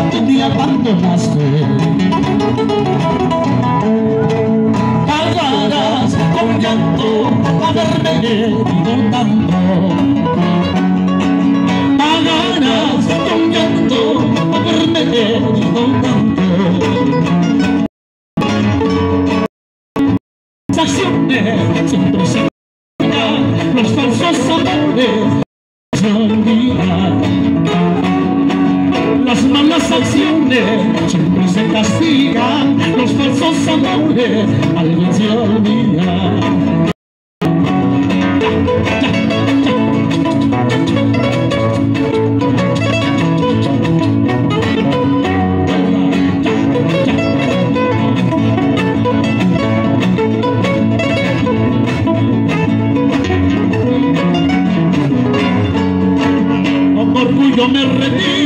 tú me abandonaste. Pagarás con llanto haberme herido tanto. Pagarás con llanto haberme herido tanto. Las acciones siempre se olvidan, los falsos amores se olvidan. Las malas acciones siempre se castigan, los falsos amores alguien se olvida. Con orgullo me retiro